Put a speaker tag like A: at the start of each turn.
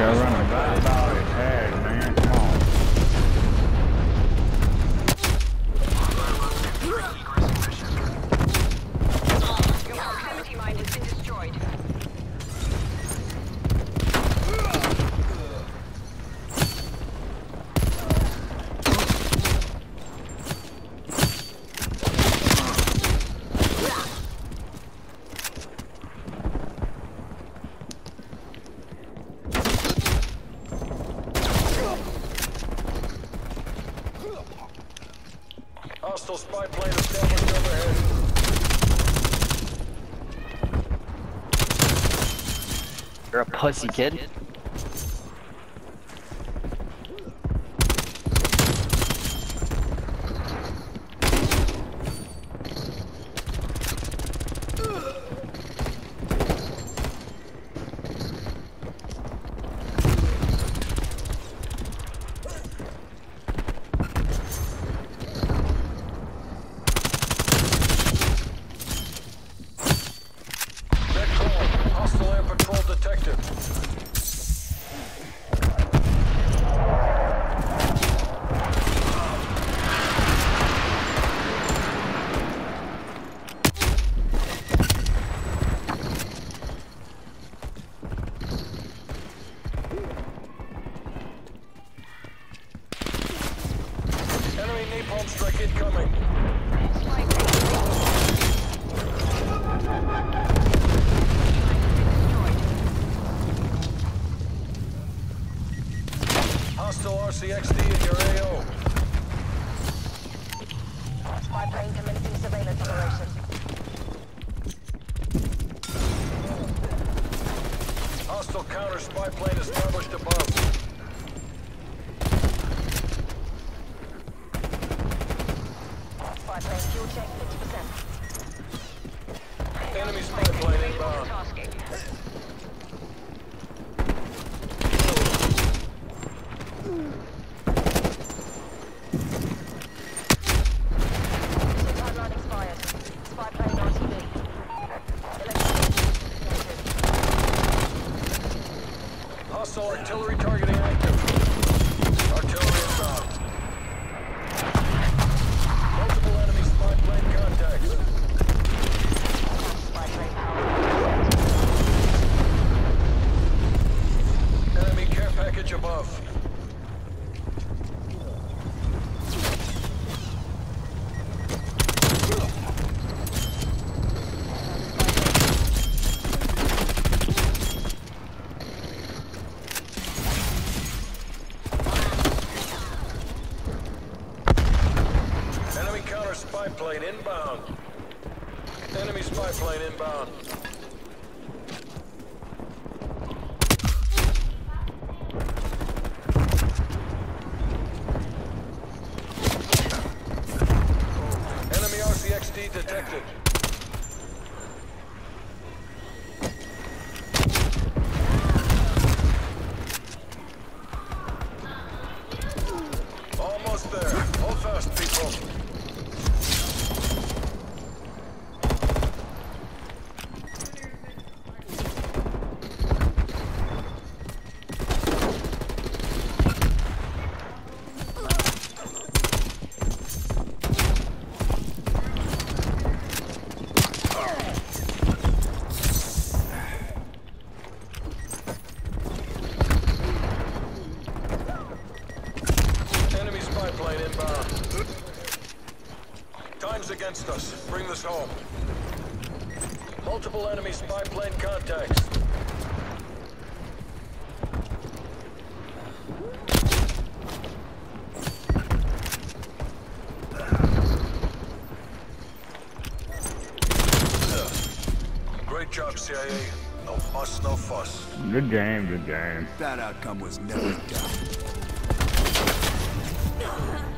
A: gotta run him right about his head, man. Come on.
B: Your proximity mine has been destroyed.
C: Hostile spy plane established overhead.
D: You're a pussy, kid.
C: Hostile air patrol detected. Enemy napalm strike incoming. Hostile RCXD in your AO.
B: Spy plane commencing surveillance operation.
C: Hostile counter spy plane established above.
B: Spy plane fuel check 50%.
C: Enemy spy plane inbound.
B: Tasking. Timeline expired. Spy plane RTB.
C: Hostile artillery targeting active. Artillery inbound. Multiple enemy spy plane contacts.
B: Spy plane power.
C: Enemy care package above. Enemy counter spy plane inbound. Enemy spy plane inbound. Enemy RCXD detected. Almost there. Hold fast, people. Enemy spy plane inbound. Time's against us. Bring this home. Multiple enemy spy plane contacts. Great job, CIA. No muss, no fuss.
A: Good game, good game.
E: That outcome was never done.